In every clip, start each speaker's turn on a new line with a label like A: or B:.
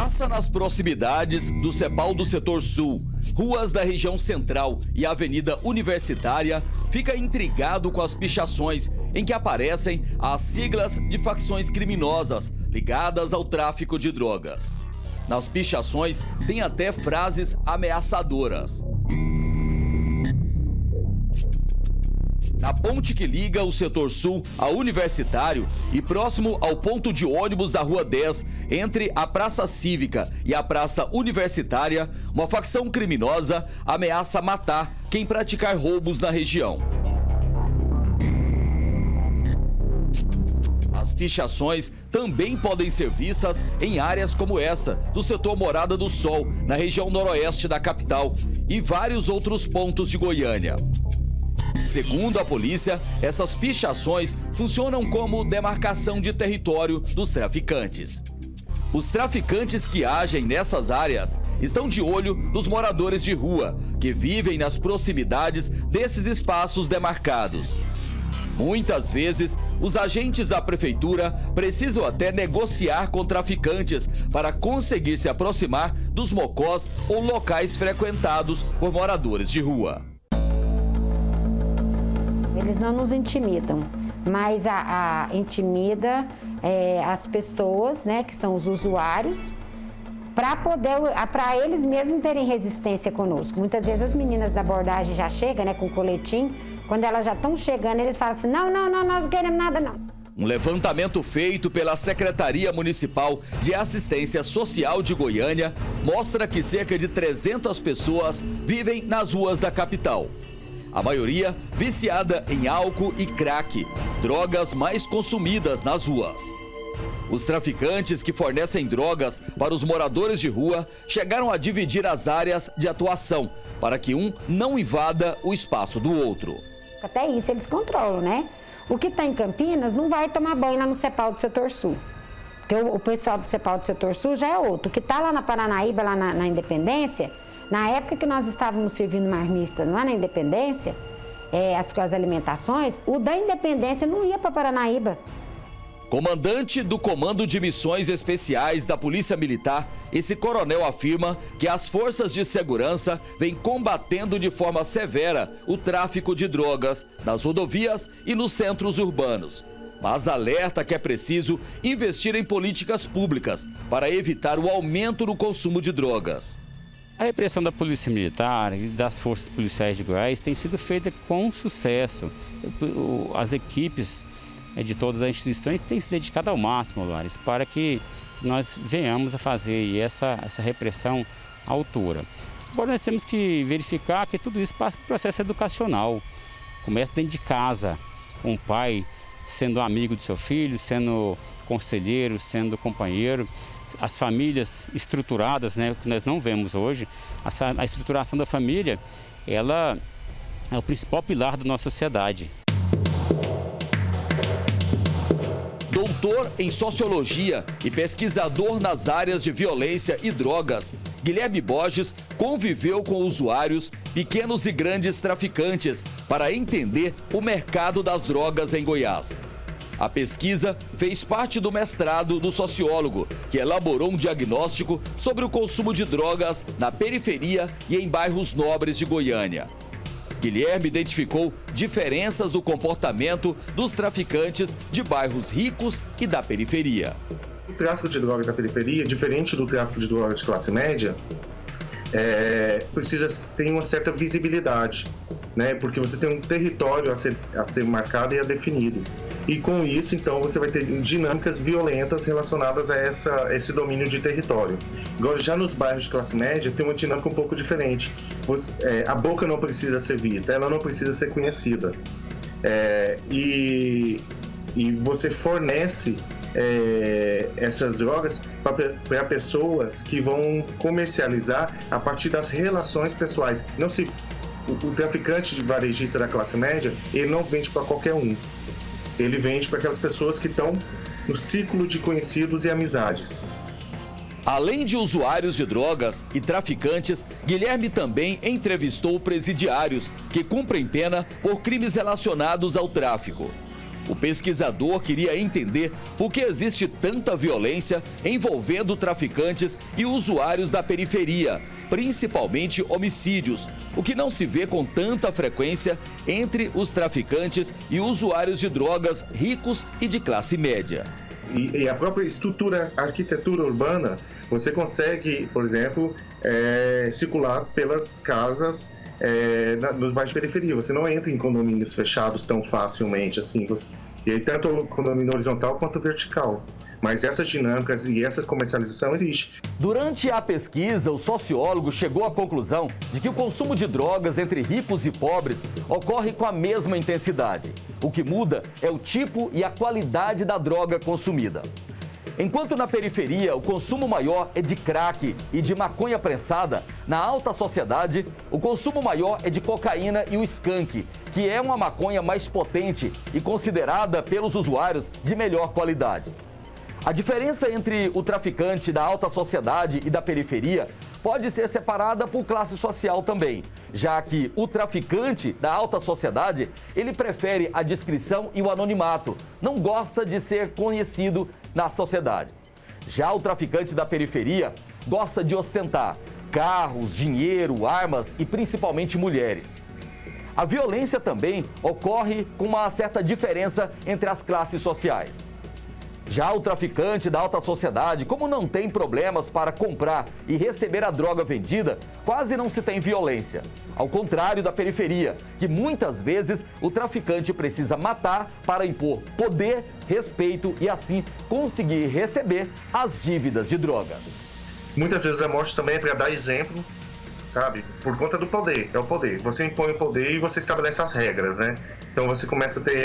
A: Passa nas proximidades do CEPAL do Setor Sul, ruas da região central e Avenida Universitária, fica intrigado com as pichações em que aparecem as siglas de facções criminosas ligadas ao tráfico de drogas. Nas pichações tem até frases ameaçadoras. Na ponte que liga o Setor Sul ao Universitário e próximo ao ponto de ônibus da Rua 10, entre a Praça Cívica e a Praça Universitária, uma facção criminosa ameaça matar quem praticar roubos na região. As pichações também podem ser vistas em áreas como essa, do setor Morada do Sol, na região noroeste da capital, e vários outros pontos de Goiânia. Segundo a polícia, essas pichações funcionam como demarcação de território dos traficantes. Os traficantes que agem nessas áreas estão de olho nos moradores de rua, que vivem nas proximidades desses espaços demarcados. Muitas vezes, os agentes da prefeitura precisam até negociar com traficantes para conseguir se aproximar dos mocós ou locais frequentados por moradores de rua.
B: Eles não nos intimidam, mas intimida as pessoas, né, que são os usuários, para eles mesmos terem resistência conosco. Muitas vezes as meninas da abordagem já chegam, né, com coletim. Quando elas já estão chegando, eles falam assim, não, nós não queremos nada, não.
A: Um levantamento feito pela Secretaria Municipal de Assistência Social de Goiânia mostra que cerca de 300 pessoas vivem nas ruas da capital. A maioria viciada em álcool e crack, drogas mais consumidas nas ruas. Os traficantes que fornecem drogas para os moradores de rua chegaram a dividir as áreas de atuação para que um não invada o espaço do outro.
B: Até isso eles controlam, né? O que está em Campinas não vai tomar banho lá no CEPAL do Setor Sul. Porque o pessoal do CEPAL do Setor Sul já é outro. O que está lá na Paranaíba, lá na Independência, na época que nós estávamos servindo marmista lá na Independência, as alimentações, o da Independência não ia para Paranaíba.
A: Comandante do Comando de Missões Especiais da Polícia Militar, esse coronel afirma que as forças de segurança vêm combatendo de forma severa o tráfico de drogas nas rodovias e nos centros urbanos. Mas alerta que é preciso investir em políticas públicas para evitar o aumento no consumo de drogas.
C: A repressão da Polícia Militar e das forças policiais de Goiás tem sido feita com sucesso. As equipes de todas as instituições têm se dedicado ao máximo, Lares, para que nós venhamos a fazer essa repressão à altura. Agora nós temos que verificar que tudo isso passa por processo educacional. Começa dentro de casa, com o pai sendo amigo do seu filho, sendo conselheiro, sendo companheiro. As famílias estruturadas, né, que nós não vemos hoje, a estruturação da família, ela é o principal pilar da nossa sociedade.
A: Doutor em Sociologia e pesquisador nas áreas de violência e drogas, Guilherme Borges conviveu com usuários, pequenos e grandes traficantes, para entender o mercado das drogas em Goiás. A pesquisa fez parte do mestrado do sociólogo, que elaborou um diagnóstico sobre o consumo de drogas na periferia e em bairros nobres de Goiânia. Guilherme identificou diferenças do comportamento dos traficantes de bairros ricos e da periferia.
D: O tráfico de drogas na periferia, diferente do tráfico de drogas de classe média, tem uma certa visibilidade, né? Porque você tem um território a ser marcado e a definido. E com isso, então, você vai ter dinâmicas violentas relacionadas a esse domínio de território. Igual já nos bairros de classe média, tem uma dinâmica um pouco diferente. A boca não precisa ser vista, ela não precisa ser conhecida. E você fornece essas drogas para pessoas que vão comercializar a partir das relações pessoais. O traficante de varejista da classe média, ele não vende para qualquer um. Ele vende para aquelas pessoas que estão no ciclo de conhecidos e amizades.
A: Além de usuários de drogas e traficantes, Guilherme também entrevistou presidiários que cumprem pena por crimes relacionados ao tráfico. O pesquisador queria entender por que existe tanta violência envolvendo traficantes e usuários da periferia, principalmente homicídios, o que não se vê com tanta frequência entre os traficantes e usuários de drogas ricos e de classe média.
D: E a própria estrutura, a arquitetura urbana, você consegue, por exemplo, circular pelas casas nos bairros de periferia. Você não entra em condomínios fechados tão facilmente assim. E aí, tanto o condomínio horizontal quanto vertical. Mas essas dinâmicas e essa comercialização existe.
A: Durante a pesquisa, o sociólogo chegou à conclusão de que o consumo de drogas entre ricos e pobres ocorre com a mesma intensidade. O que muda é o tipo e a qualidade da droga consumida. Enquanto na periferia o consumo maior é de crack e de maconha prensada, na alta sociedade o consumo maior é de cocaína e o skunk, que é uma maconha mais potente e considerada pelos usuários de melhor qualidade. A diferença entre o traficante da alta sociedade e da periferia pode ser separada por classe social também, já que o traficante da alta sociedade, ele prefere a discrição e o anonimato, não gosta de ser conhecido na sociedade. Já o traficante da periferia gosta de ostentar carros, dinheiro, armas e principalmente mulheres. A violência também ocorre com uma certa diferença entre as classes sociais. Já o traficante da alta sociedade, como não tem problemas para comprar e receber a droga vendida, quase não se tem violência. Ao contrário da periferia, que muitas vezes o traficante precisa matar para impor poder, respeito e assim conseguir receber as dívidas de drogas.
D: Muitas vezes a morte também é para dar exemplo, sabe? Por conta do poder, é o poder. Você impõe o poder e você estabelece as regras, né? Então você começa a ter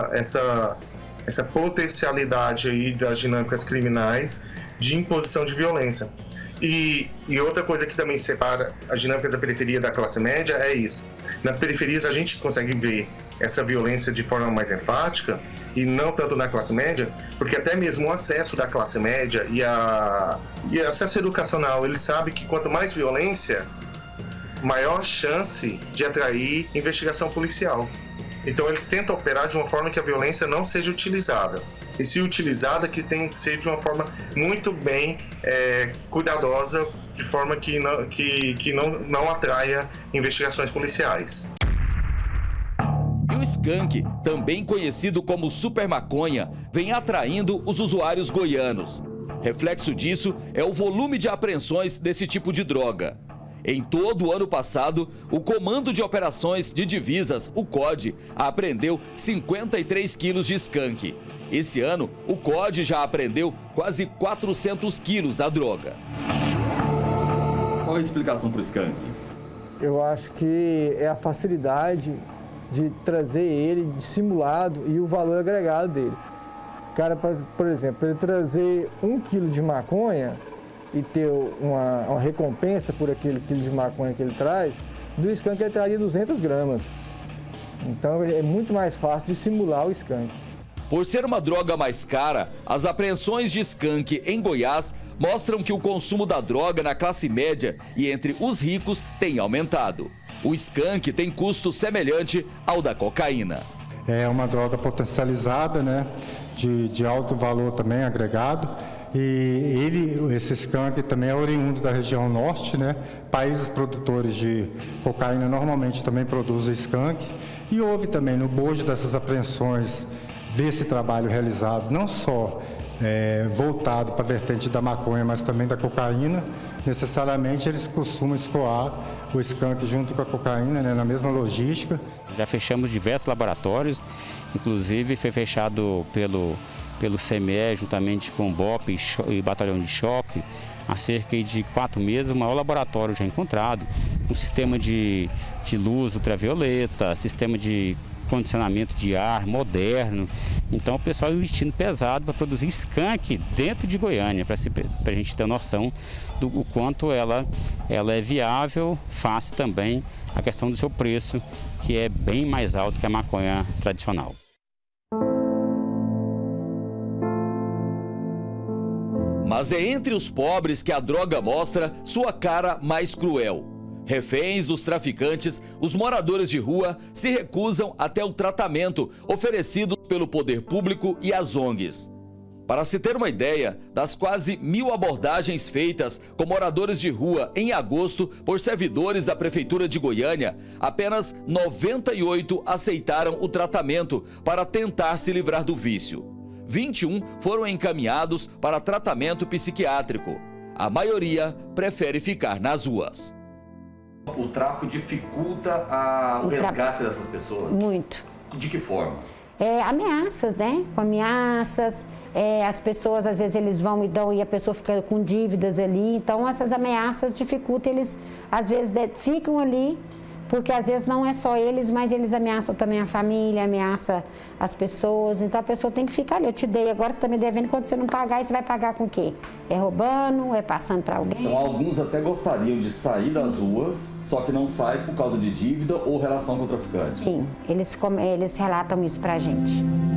D: essa potencialidade aí das dinâmicas criminais de imposição de violência. E outra coisa que também separa as dinâmicas da periferia da classe média é isso. Nas periferias a gente consegue ver essa violência de forma mais enfática e não tanto na classe média, porque até mesmo o acesso da classe média e acesso educacional, ele sabe que quanto mais violência, maior chance de atrair investigação policial. Então eles tentam operar de uma forma que a violência não seja utilizada. E se utilizada, que tem que ser de uma forma muito bem cuidadosa, de forma que não atraia investigações policiais.
A: E o skunk, também conhecido como super maconha, vem atraindo os usuários goianos. Reflexo disso é o volume de apreensões desse tipo de droga. Em todo o ano passado, o Comando de Operações de Divisas, o COD, apreendeu 53 quilos de skunk. Esse ano, o COD já apreendeu quase 400 quilos da droga. Qual a explicação para o skunk?
E: Eu acho que é a facilidade de trazer ele dissimulado e o valor agregado dele. O cara, por exemplo, ele trazer 1 quilo de maconha e ter uma recompensa por aquele quilo de maconha que ele traz, do skunk ele traria 200 gramas. Então é muito mais fácil de simular o skunk.
A: Por ser uma droga mais cara, as apreensões de skunk em Goiás mostram que o consumo da droga na classe média e entre os ricos tem aumentado. O skunk tem custo semelhante ao da cocaína.
F: É uma droga potencializada, né, de alto valor também agregado. E esse skunk também é oriundo da região norte, né? Países produtores de cocaína normalmente também produzem skunk. E houve também no bojo dessas apreensões desse trabalho realizado, não só voltado para a vertente da maconha, mas também da cocaína, necessariamente eles costumam escoar o skunk junto com a cocaína, né, na mesma logística.
C: Já fechamos diversos laboratórios, inclusive foi fechado pelo CME, juntamente com o BOP e Batalhão de Choque, há cerca de 4 meses, o maior laboratório já encontrado, um sistema de luz ultravioleta, sistema de condicionamento de ar moderno. Então o pessoal investindo pesado para produzir skunk dentro de Goiânia, para a gente ter noção do quanto ela é viável, face também a questão do seu preço, que é bem mais alto que a maconha tradicional.
A: Mas é entre os pobres que a droga mostra sua cara mais cruel. Reféns dos traficantes, os moradores de rua se recusam até o tratamento oferecido pelo poder público e as ONGs. Para se ter uma ideia, das quase 1000 abordagens feitas com moradores de rua em agosto por servidores da Prefeitura de Goiânia, apenas 98 aceitaram o tratamento para tentar se livrar do vício. 21 foram encaminhados para tratamento psiquiátrico. A maioria prefere ficar nas ruas.
G: O tráfico dificulta o resgate dessas pessoas?
B: Muito.
G: De que forma?
B: Ameaças, né? Com ameaças, as pessoas, às vezes, eles vão e dão e a pessoa fica com dívidas ali. Então, essas ameaças dificultam, eles, às vezes, ficam ali, porque, às vezes, não é só eles, mas eles ameaçam também a família, ameaçam as pessoas. Então, a pessoa tem que ficar ali. Eu te dei, agora você está me devendo, quando você não pagar, você vai pagar com o quê? É roubando, é passando para alguém?
A: Então, alguns até gostariam de sair das ruas, só que não saem por causa de dívida ou relação com o traficante.
B: Sim, eles relatam isso pra gente.